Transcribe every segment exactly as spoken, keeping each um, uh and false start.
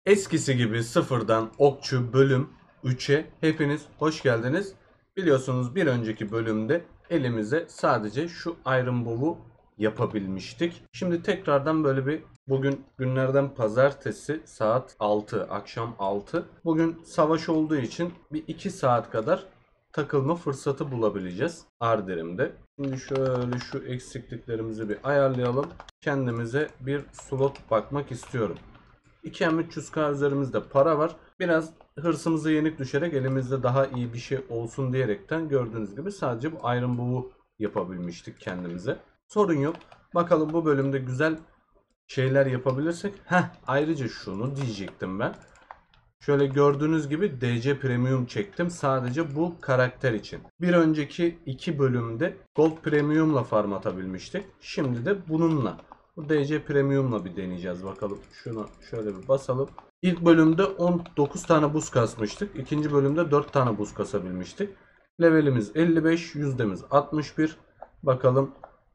Eskisi gibi sıfırdan okçu bölüm üçe hepiniz hoş geldiniz. Biliyorsunuz bir önceki bölümde elimize sadece şu Iron Bow'u yapabilmiştik. Şimdi tekrardan böyle bir bugün günlerden pazartesi saat altı akşam altı. Bugün savaş olduğu için bir iki saat kadar takılma fırsatı bulabileceğiz Arderim'de. Şimdi şöyle şu eksikliklerimizi bir ayarlayalım. Kendimize bir slot bakmak istiyorum. iki M üç yüz K üzerimizde para var. Biraz hırsımıza yenik düşerek elimizde daha iyi bir şey olsun diyerekten gördüğünüz gibi sadece bu Iron Bow'u yapabilmiştik kendimize. Sorun yok. Bakalım bu bölümde güzel şeyler yapabilirsek. Heh, ayrıca şunu diyecektim ben. Şöyle gördüğünüz gibi D C Premium çektim sadece bu karakter için. Bir önceki iki bölümde Gold Premium'la farm atabilmiştik. Şimdi de bununla. Bu D C Premium'la bir deneyeceğiz bakalım. Şunu şöyle bir basalım. İlk bölümde on dokuz tane buz kasmıştık. İkinci bölümde dört tane buz kasabilmiştik. Levelimiz elli beş, yüzdemiz altmış bir. Bakalım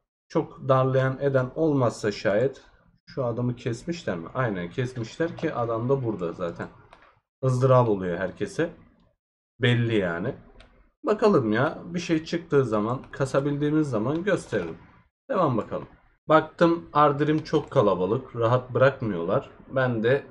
çok darlayan eden olmazsa şayet. Şu adamı kesmişler mi? Aynen kesmişler ki adam da burada zaten. ızdırap oluyor herkese. Belli yani. Bakalım ya bir şey çıktığı zaman kasabildiğimiz zaman gösteririm. Devam bakalım. Baktım Ardirim çok kalabalık. Rahat bırakmıyorlar. Ben de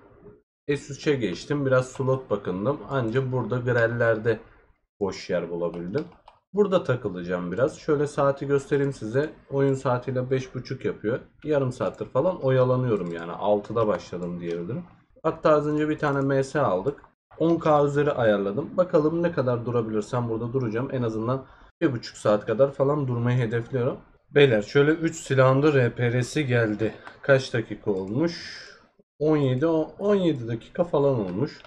S üçe geçtim. Biraz slot bakındım. Anca burada grellerde boş yer bulabildim. Burada takılacağım biraz. Şöyle saati göstereyim size. Oyun saatiyle beş buçuk yapıyor. Yarım saattir falan oyalanıyorum yani. altıda başladım diyebilirim. Hatta az önce bir tane M S aldık. on K üzeri ayarladım. Bakalım ne kadar durabilirsem burada duracağım. En azından bir buçuk saat kadar falan durmayı hedefliyorum. Beyler şöyle üç silahında R P R'si geldi. Kaç dakika olmuş? on yedi on yedi dakika falan olmuş.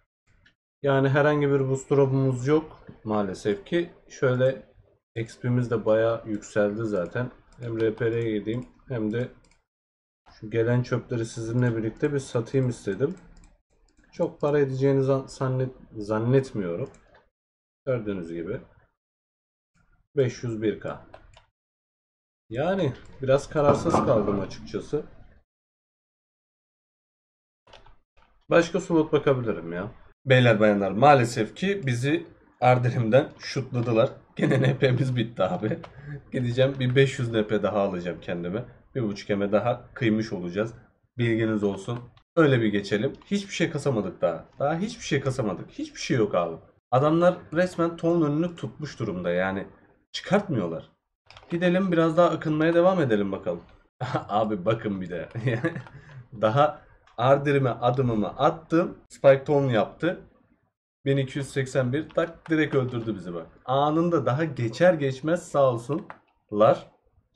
Yani herhangi bir boost drop'umuz yok maalesef ki. Şöyle X P'miz de bayağı yükseldi zaten. Hem R P R'ye gideyim hem de şu gelen çöpleri sizinle birlikte bir satayım istedim. Çok para edeceğini zannet, zannetmiyorum. Gördüğünüz gibi beş yüz bir K. Yani biraz kararsız kaldım açıkçası. Başka slot bakabilirim ya. Beyler bayanlar maalesef ki bizi Ardelim'den şutladılar. Gene N P'miz bitti abi. Gideceğim bir beş yüz N P daha alacağım kendime. Bir buçuk eme daha kıymış olacağız. Bilginiz olsun. Öyle bir geçelim. Hiçbir şey kasamadık daha. Daha hiçbir şey kasamadık. Hiçbir şey yok abi. Adamlar resmen ton önünü tutmuş durumda yani. Çıkartmıyorlar. Gidelim biraz daha akınmaya devam edelim bakalım. Abi bakın bir de. Daha Ardirime adımımı attım. Spike ton yaptı. bin iki yüz seksen bir tak direkt öldürdü bizi bak. Anında daha geçer geçmez sağ olsunlar.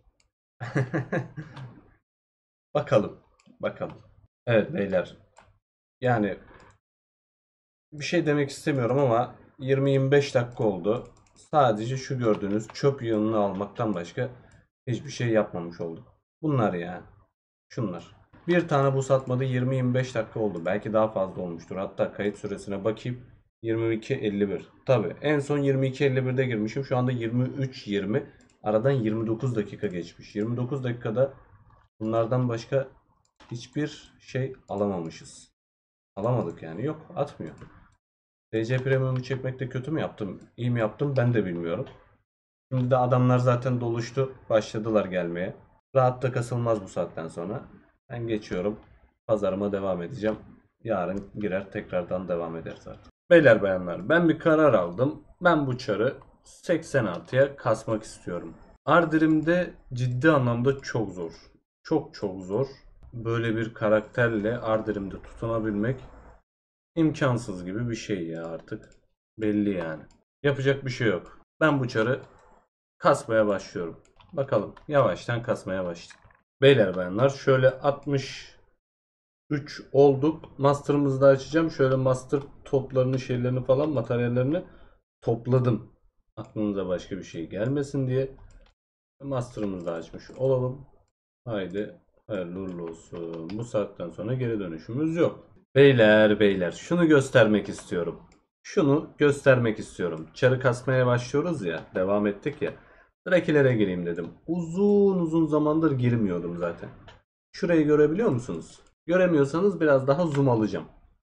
Bakalım. Bakalım. Evet beyler. Yani bir şey demek istemiyorum ama yirmi yirmi beş dakika oldu. Sadece şu gördüğünüz çöp yığınını almaktan başka hiçbir şey yapmamış olduk. Bunlar yani. Şunlar. Bir tane bu satmadı yirmi yirmi beş dakika oldu. Belki daha fazla olmuştur. Hatta kayıt süresine bakayım. yirmi iki elli bir. Tabi en son yirmi iki elli birde girmişim. Şu anda yirmi üç yirmi. Aradan yirmi dokuz dakika geçmiş. yirmi dokuz dakikada bunlardan başka hiçbir şey alamamışız. Alamadık yani. Yok atmıyor. D C Premium'u çekmekte kötü mü yaptım? İyi mi yaptım? Ben de bilmiyorum. Şimdi de adamlar zaten doluştu. Başladılar gelmeye. Rahat da kasılmaz bu saatten sonra. Ben geçiyorum. Pazarıma devam edeceğim. Yarın girer tekrardan devam ederiz artık. Beyler bayanlar ben bir karar aldım. Ben bu çarı seksen altıya kasmak istiyorum. Ardirim'de ciddi anlamda çok zor. Çok çok zor. Böyle bir karakterle Ardirim'de tutunabilmek imkansız gibi bir şey ya artık. Belli yani. Yapacak bir şey yok. Ben bu çarı kasmaya başlıyorum. Bakalım yavaştan kasmaya başladık. Beyler bayanlar şöyle altmış üç olduk. Master'ımızı da açacağım. Şöyle master toplarını şeylerini falan materyallerini topladım. Aklınıza başka bir şey gelmesin diye. Master'ımızı da açmış olalım. Haydi hayırlı uğurlu olsun. Bu saatten sonra geri dönüşümüz yok. Beyler beyler şunu göstermek istiyorum. Şunu göstermek istiyorum. Çarı kasmaya başlıyoruz ya. Devam ettik ya. Drakilere gireyim dedim. Uzun uzun zamandır girmiyordum zaten. Şurayı görebiliyor musunuz? Göremiyorsanız biraz daha zoom alacağım.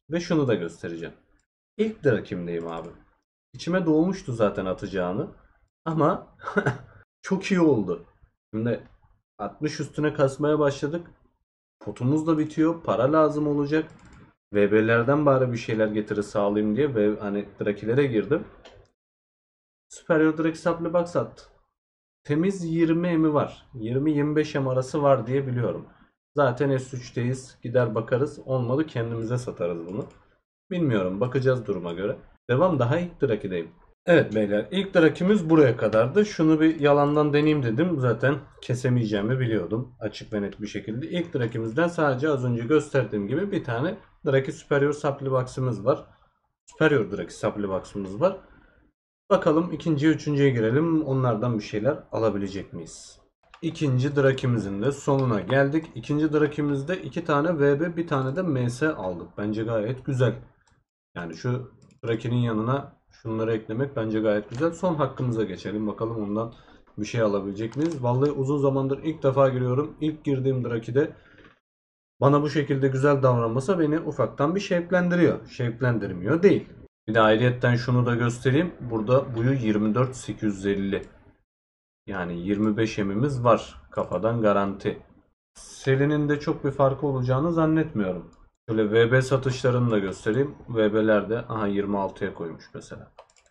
Ve şunu da göstereceğim. İlk Drakim'deyim abi. İçime doğmuştu zaten atacağını. Ama çok iyi oldu. Şimdi altmış üstüne kasmaya başladık. Potumuz da bitiyor. Para lazım olacak. V B'lerden bari bir şeyler getiri sağlayayım diye ve hani Drakilere girdim. Superior Draki Supply Box attı. Temiz yirmi emi var. yirmi yirmi beş em arası var diye biliyorum. Zaten S üç'teyiz. Gider bakarız. Olmadı kendimize satarız bunu. Bilmiyorum. Bakacağız duruma göre. Devam, daha ilk Draki'deyim. Evet beyler, ilk Draki'miz buraya kadardı. Şunu bir yalandan deneyeyim dedim. Zaten kesemeyeceğimi biliyordum. Açık ve net bir şekilde. İlk Draki'mizden sadece az önce gösterdiğim gibi bir tane Draki Superior Supply Box'ımız var. Superior Draki Supply Box'ımız var. Bakalım ikinciye, üçüncüye girelim. Onlardan bir şeyler alabilecek miyiz? İkinci Draki'mizin de sonuna geldik. İkinci Draki'mizde iki tane V B, bir tane de M S aldık. Bence gayet güzel. Yani şu Draki'nin yanına şunları eklemek bence gayet güzel. Son hakkımıza geçelim. Bakalım ondan bir şey alabilecek miyiz? Vallahi uzun zamandır ilk defa giriyorum. İlk girdiğim Draki'de bana bu şekilde güzel davranması beni ufaktan bir şevklendiriyor. Şevklendirmiyor değil. Bir de ayrıyetten şunu da göstereyim. Burada buyu yirmi dört bin sekiz yüz elli. Yani yirmi beş emimiz var. Kafadan garanti. Serinin de çok bir farkı olacağını zannetmiyorum. Şöyle V B satışlarını da göstereyim. V B'lerde aha yirmi altıya koymuş mesela.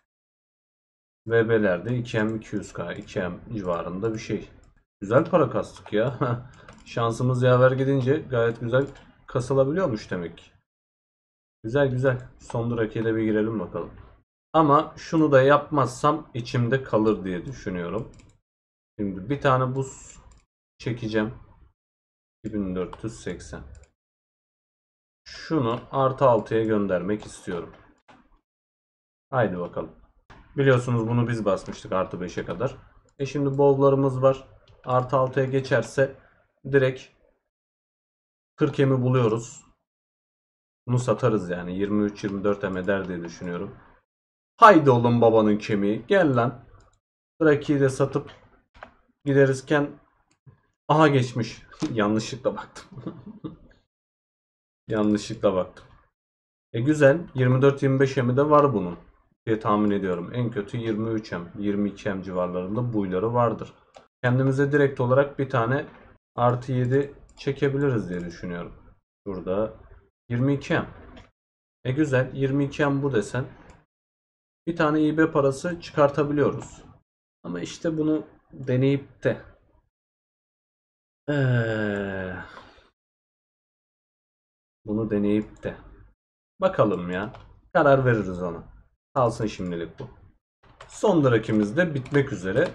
V B'lerde iki em iki yüz K, iki em civarında bir şey. Güzel para kastık ya. Şansımız yaver gidince gayet güzel kasılabiliyormuş demek ki. Güzel güzel. Son Draki'ye de bir girelim bakalım. Ama şunu da yapmazsam içimde kalır diye düşünüyorum. Şimdi bir tane buz çekeceğim. iki bin dört yüz seksen. Şunu artı altıya göndermek istiyorum. Haydi bakalım. Biliyorsunuz bunu biz basmıştık artı beşe kadar. E şimdi bowl'larımız var. Artı altıya geçerse direkt kırk emi buluyoruz. Bunu satarız yani. yirmi üç yirmi dört em eder diye düşünüyorum. Haydi oğlum babanın kemiği. Gel lan. Draki'yi de satıp giderizken aha geçmiş. Yanlışlıkla baktım. Yanlışlıkla baktım. E güzel. yirmi dört yirmi beş emi de var bunun diye tahmin ediyorum. En kötü yirmi üç em, yirmi iki em civarlarında buyları vardır. Kendimize direkt olarak bir tane artı yedi çekebiliriz diye düşünüyorum. Burada yirmi iki em. E güzel. yirmi iki em bu desen. Bir tane İ B parası çıkartabiliyoruz. Ama işte bunu deneyip de ee, bunu deneyip de bakalım ya. Karar veririz ona. Kalsın şimdilik bu. Son Draki'miz de bitmek üzere.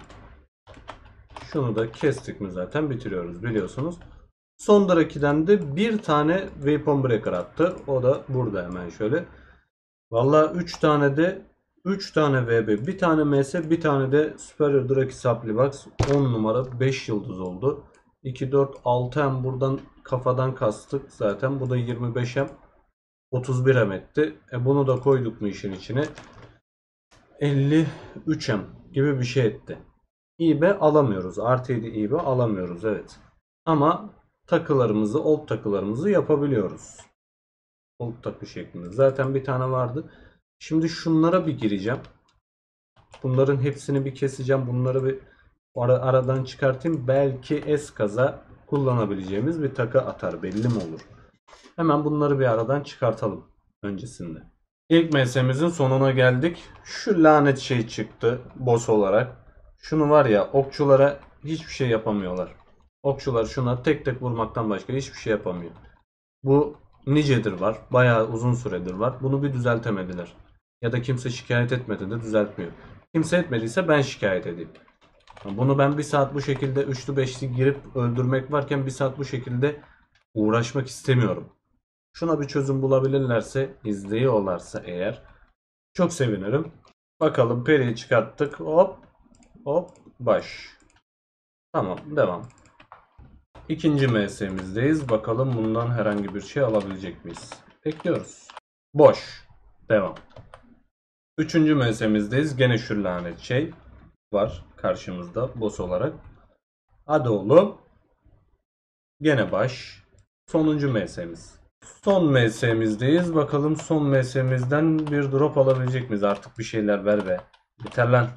Şunu da kestik mi zaten bitiriyoruz biliyorsunuz. Son Draki'den de bir tane Weapon Breaker attı. O da burada hemen şöyle. Valla üç tane de üç tane V B, bir tane M S, bir tane de Superior Draki Supply Box. on numara beş yıldız oldu. iki dört altı em buradan kafadan kastık zaten. Bu da yirmi beş em. otuz bir em etti. E bunu da koyduk mu işin içine? elli üç em gibi bir şey etti. İ B alamıyoruz. Artı yedi İ B alamıyoruz evet. Ama takılarımızı, old takılarımızı yapabiliyoruz. Old takı şeklinde. Zaten bir tane vardı. Şimdi şunlara bir gireceğim. Bunların hepsini bir keseceğim. Bunları bir ara, aradan çıkartayım. Belki eskaza kullanabileceğimiz bir takı atar. Belli mi olur? Hemen bunları bir aradan çıkartalım öncesinde. İlk M S'mizin sonuna geldik. Şu lanet şey çıktı boss olarak. Şunu var ya, okçulara hiçbir şey yapamıyorlar. Okçular şuna tek tek vurmaktan başka hiçbir şey yapamıyor. Bu nicedir var. Bayağı uzun süredir var. Bunu bir düzeltemediler. Ya da kimse şikayet etmedi de düzeltmiyor. Kimse etmediyse ben şikayet edeyim. Bunu ben bir saat bu şekilde üçlü beşli girip öldürmek varken bir saat bu şekilde uğraşmak istemiyorum. Şuna bir çözüm bulabilirlerse, izleyiyorlarsa eğer çok sevinirim. Bakalım periyi çıkarttık. Hop hop baş. Tamam devam. İkinci M S'mizdeyiz. Bakalım bundan herhangi bir şey alabilecek miyiz? Bekliyoruz. Boş. Devam. Üçüncü M S'mizdeyiz. Gene şu lanet şey var karşımızda boss olarak. Hadi oğlum. Gene baş. Sonuncu M S'miz. Son M S'mizdeyiz. Bakalım son M S'mizden bir drop alabilecek miyiz? Artık bir şeyler ver be. Yeter lan.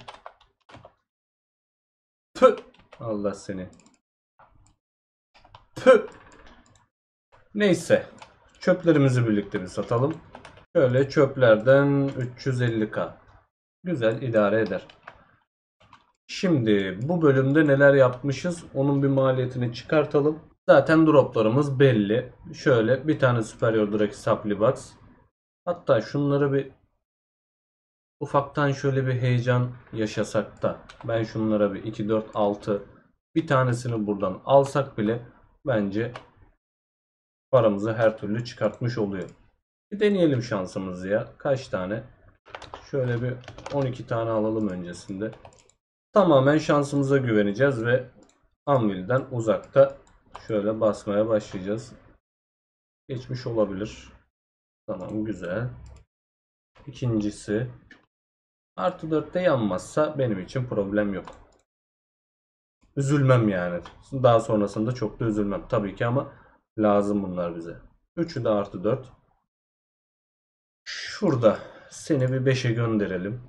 Tüh. Allah seni. Tüh. Neyse. Çöplerimizi birlikte bir satalım. Şöyle çöplerden üç yüz elli bin. Güzel, idare eder. Şimdi bu bölümde neler yapmışız? Onun bir maliyetini çıkartalım. Zaten droplarımız belli. Şöyle bir tane Superior Draki Supply Box. Hatta şunları bir ufaktan şöyle bir heyecan yaşasak da ben şunlara bir iki, dört, altı bir tanesini buradan alsak bile bence paramızı her türlü çıkartmış oluyor. Bir deneyelim şansımızı ya. Kaç tane? Şöyle bir on iki tane alalım öncesinde. Tamamen şansımıza güveneceğiz ve Anvil'den uzakta şöyle basmaya başlayacağız. Geçmiş olabilir. Tamam, güzel. İkincisi artı dörtte yanmazsa benim için problem yok. Üzülmem yani. Daha sonrasında çok da üzülmem. Tabii ki ama lazım bunlar bize. Üçü de artı dört. Şurada seni bir beşe gönderelim.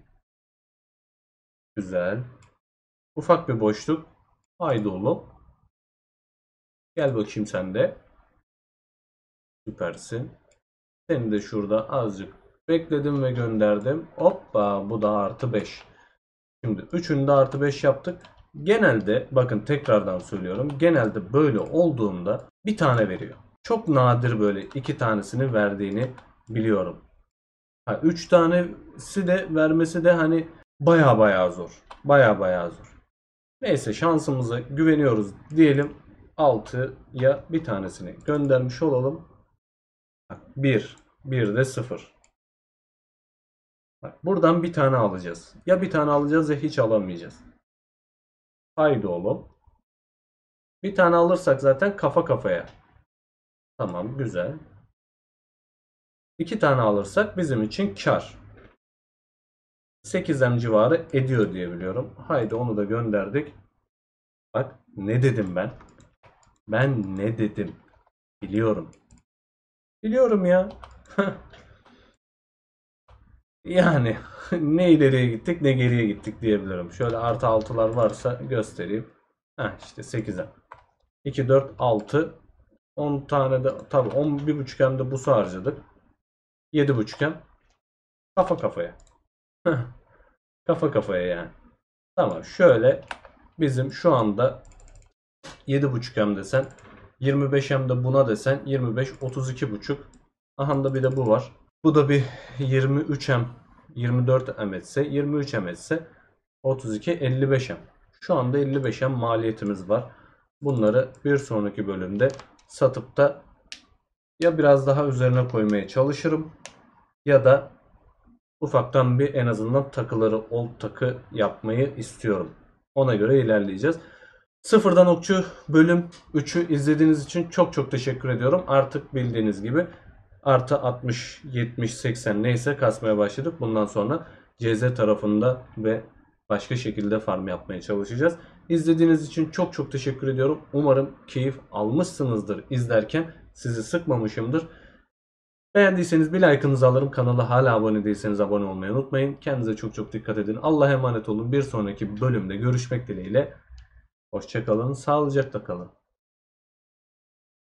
Güzel. Ufak bir boşluk. Haydi oğlum. Gel bakayım sen de. Süpersin. Seni de şurada azıcık bekledim ve gönderdim. Hoppa, bu da artı beş. Şimdi üçünü de artı beş yaptık. Genelde bakın tekrardan söylüyorum. Genelde böyle olduğunda bir tane veriyor. Çok nadir böyle iki tanesini verdiğini biliyorum. Ha, üç tanesi de vermesi de hani baya baya zor. Baya baya zor. Neyse, şansımıza güveniyoruz diyelim. altıya bir tanesini göndermiş olalım. bir. bir de sıfır. Bak, buradan bir tane alacağız. Ya bir tane alacağız ya hiç alamayacağız. Haydi oğlum. Bir tane alırsak zaten kafa kafaya. Tamam, güzel. İki tane alırsak bizim için kar. sekiz M civarı ediyor diye biliyorum. Haydi onu da gönderdik. Bak ne dedim ben. Ben ne dedim. Biliyorum. Biliyorum ya. Yani ne ileriye gittik ne geriye gittik diyebilirim. Şöyle artı altılar varsa göstereyim. Heh, işte sekize. iki, dört, altı. on tane de tabi on bir buçuk M'de busu harcadık. yedi buçuk M. Kafa kafaya. Kafa kafaya yani. Tamam, şöyle bizim şu anda yedi buçuk M desen, yirmi beş M'de buna desen yirmi beş, otuz iki buçuk. Aha da bir de bu var. Bu da bir yirmi üç M, yirmi dört M etse, yirmi üç M etse otuz iki, elli beş M. Şu anda elli beş M maliyetimiz var. Bunları bir sonraki bölümde satıp da ya biraz daha üzerine koymaya çalışırım ya da ufaktan bir en azından takıları old takı yapmayı istiyorum. Ona göre ilerleyeceğiz. Sıfırdan Okçu bölüm üçü izlediğiniz için çok çok teşekkür ediyorum. Artık bildiğiniz gibi artı altmış, yetmiş, seksen neyse kasmaya başladık. Bundan sonra C Z tarafında ve başka şekilde farm yapmaya çalışacağız. İzlediğiniz için çok çok teşekkür ediyorum. Umarım keyif almışsınızdır izlerken. Sizi sıkmamışımdır. Beğendiyseniz bir like'ınızı alırım. Kanala hala abone değilseniz abone olmayı unutmayın. Kendinize çok çok dikkat edin. Allah'a emanet olun. Bir sonraki bölümde görüşmek dileğiyle. Hoşça kalın. Sağlıcakla kalın.